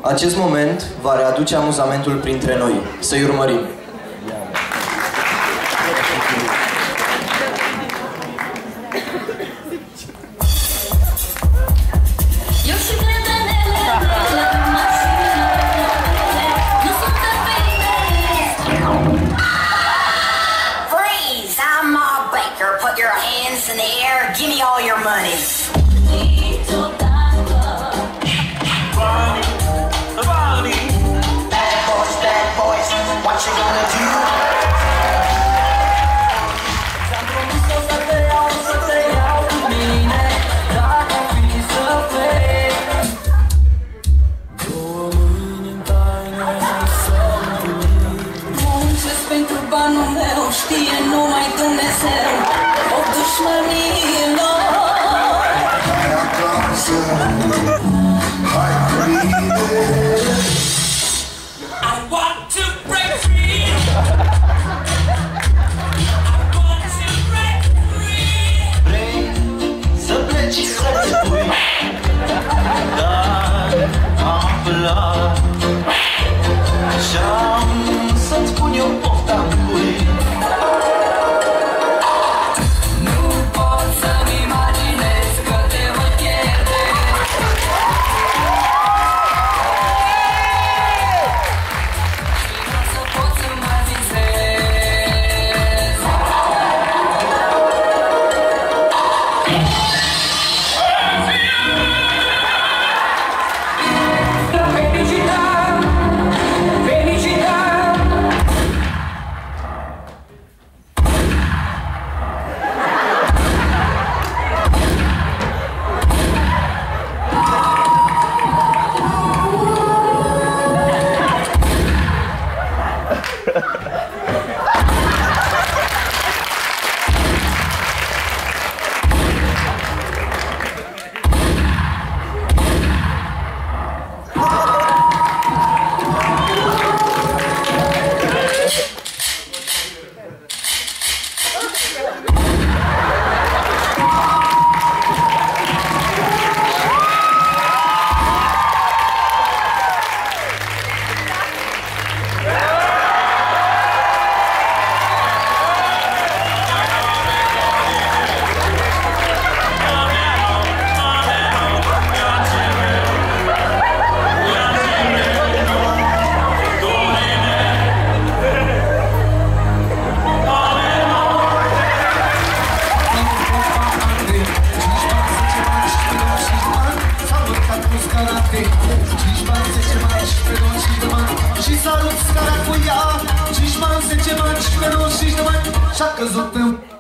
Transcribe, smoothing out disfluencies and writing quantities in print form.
Acest moment va readuce amuzamentul printre noi. Să-i urmărim! Freeze! I'm a baker. Put your hands in the air. Give me all your money. Bad boys, what you gonna do? Muncesc pentru banul meu, știe numai Dumnezeu, o dușmănilor. Să-ți spun eu pofta cui. Nu pot să-mi imaginez că te voi pierde. Și vreau să pot să mă visez. Și salut scara cu ea 5 bani, 10 bani, 15 bani, 20 de bani. Și-a căzut pe